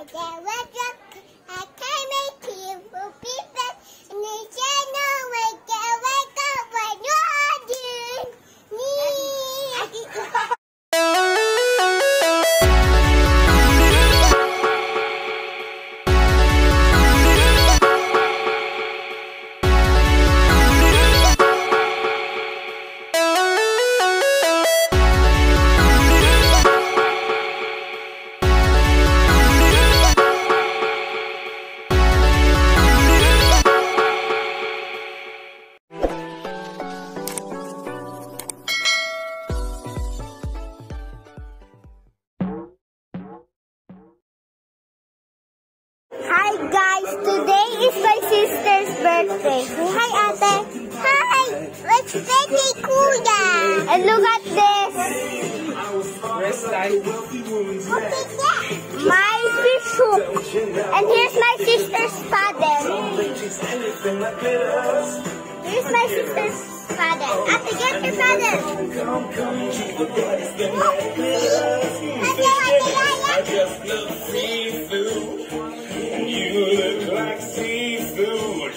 Hi guys, today is my sister's birthday. Hi ate. Hi, let's birthday kuya. And look at this. My fish hook. And here's my sister's paddle. Here's my sister's paddle. Ate, get your paddle. You look like seafood.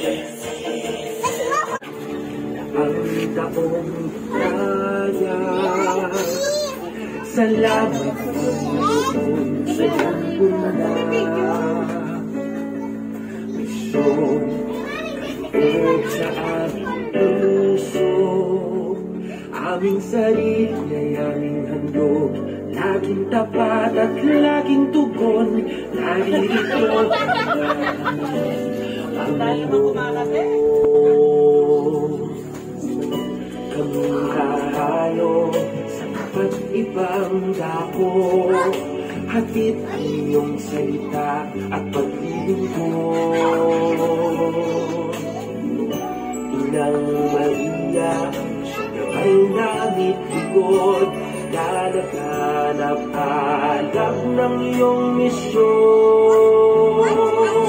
Ang taong kaya, salamat sa pagpunta. Misyon at sa aming puso, aming sarili ay aming handog. Laging tapat at laging tugon, narito kami hahalo sa iba't ibang dako. Hatid ang iyong salita at paglilingkod. Inang Maria, ay namit likod, dalaganap alam ng iyong misyon.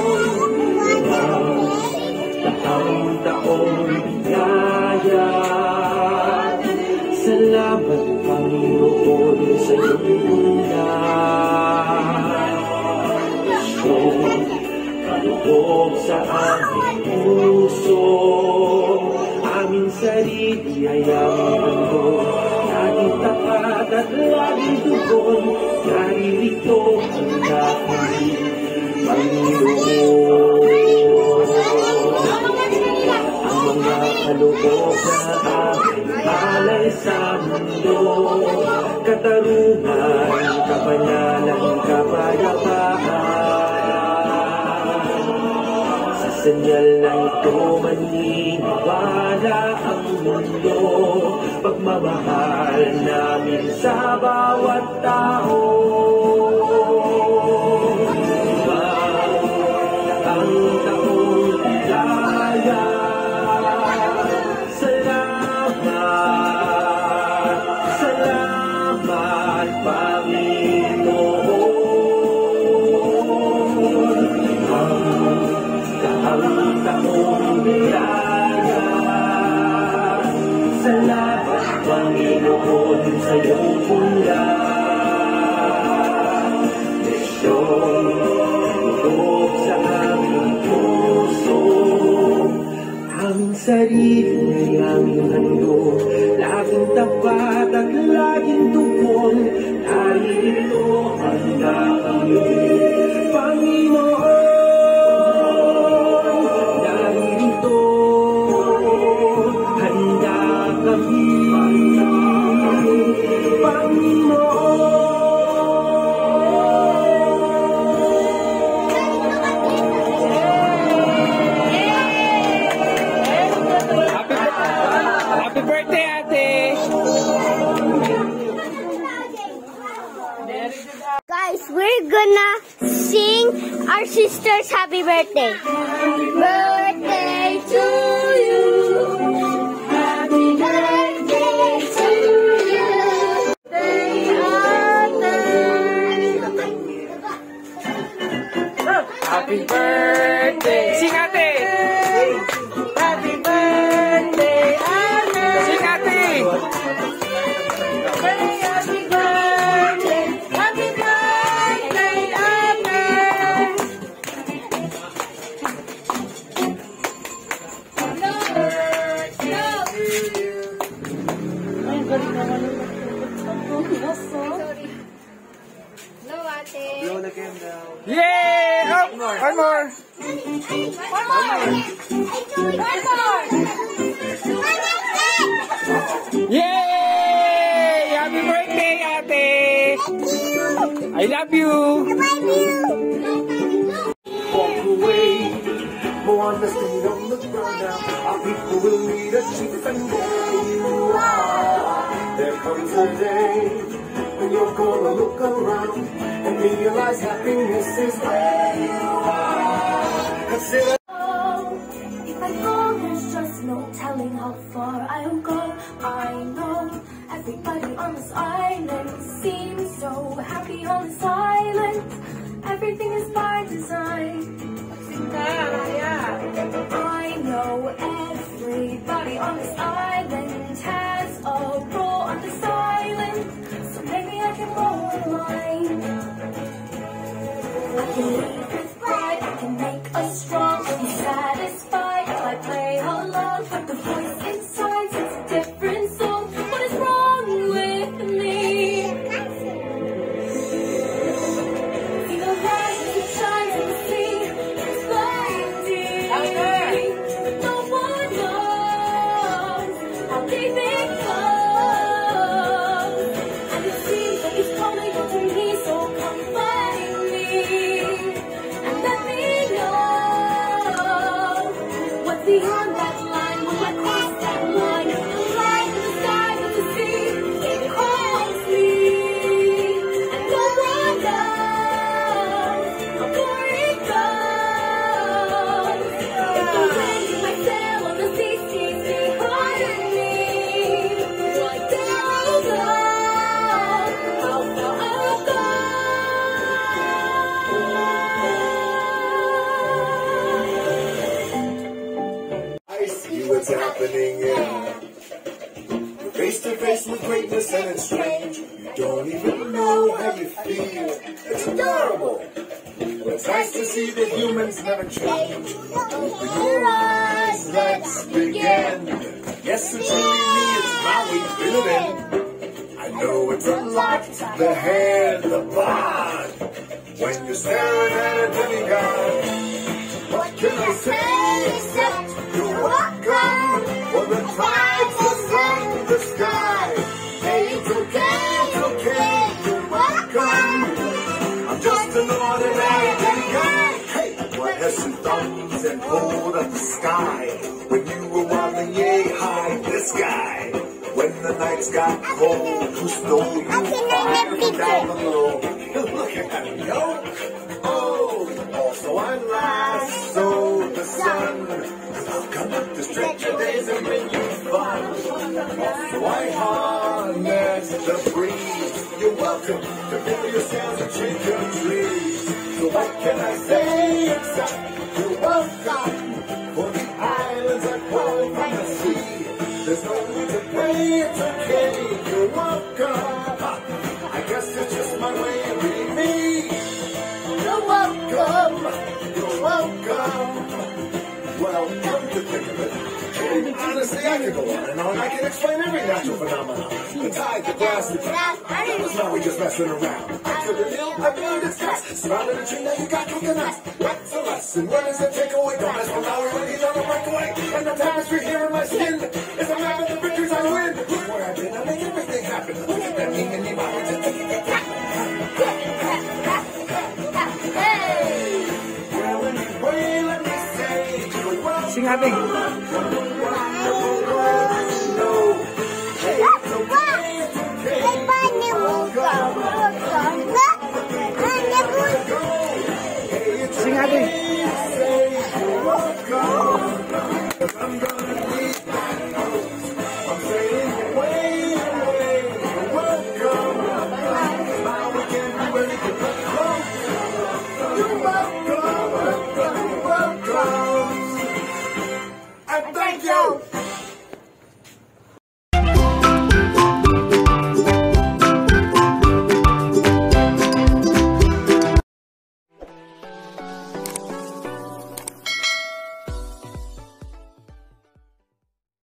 Ang taong biyaya, salamat Panginoon sa iyong bunda. Misyon, kaloob sa aming puso, aming sarili ay aming handog. Laging tapat at laging tugon, naririto ang dakilig Panginoon. Ang mga kaloob na aming alay sa mundo, katarungan, kabanalan, kapayapaan. Sa senyal na ito maniniwala ang mundo, pagmamahal namin sa bawat tao. Ang taong biyaya, salamat, salamat Panginoon. Ang taong biyaya, salamat Panginoon sa iyong pula. Misyon, tulog sa aming puso, aming sarili ay aming handog. Laging tapat at laging tugon, naririto handa kami, Panginoon. Naririto handa kami, Happy birthday, ate! Guys, we're gonna sing our sister's happy birthday. Birthday to you. Happy birthday to you. Happy birthday! Sing, ate! Happy birthday, ate! Sing, ate! Happy birthday, ate! Blow the candle. Yay! Oh, one more. One more. Yay! Happy birthday, Ate! I love you! Walk away, more understand on the ground now. Our people will need a chief and there you are. There comes a day when you're gonna look around and realize happiness is where you are. Consider if I go, there's just no telling how far I'll go. I know everybody on this island seems so happy on this island. Everything is by design. I know everybody on this island has a role on this island, so maybe I can roll mine. I can lead with pride, I can make us strong, be satisfied if I play along. But the voice inside sings a different song. What is wrong with me? See the light that shines in the sea, it's blinding. No one knows how deep it goes, and it seems like it's calling out to me. So come find me and let me know what's beyond that line. Will I cross that line? The light in the sky of the sea, it calls me, and no one knows how far it goes. If the wind in my sail on the sea sees behind me, I don't know how far I'll go. I see what's happening here. You're face to face with greatness and it's strange. You don't even know how you feel. It's adorable. But it's nice to see that humans never change. Open your eyes, let's begin. Yes, it's really me, it's how we feel it. I know it's unlocked, the head, the bond. When you're staring at a demigod, what can I say except you're welcome? For the tides are in the sky. Hey, it's okay, you're welcome. I'm just an ordinary demigod. Hey, what has some thumbs and hold up the sky? When you were wobbling yay high, this guy. When the nights got cold, who stole you fire down below? Look at him, yo. Oh, also I'm last, so the sun. I'll come up to stretch your days and bring you fun. Also I harness the breeze. You're welcome to fill your sails and shake your trees. So what can I say except you're welcome? For the islands are cold from the sea. There's no need to pray, it's okay, you're welcome. I guess it's just my way of being me. You're welcome, you're welcome. Well, come to think of it, honestly, I could go on and on. I can explain every natural phenomenon. The tide, the grass, the grass. That was not we just messing around. I could have killed, I believe it's gas. Surrounded a tree, now you got coconuts. What's the lesson? What is the takeaway? Don't mess with our when he's on the breakaway. And the tapestry here in my skin is a map of the victories I win. Look where I've been, I make everything happen. Look at that king and me, my words, and take it back. Well, anyway, let me say, you're welcome. Sing Ate! Sing Ate!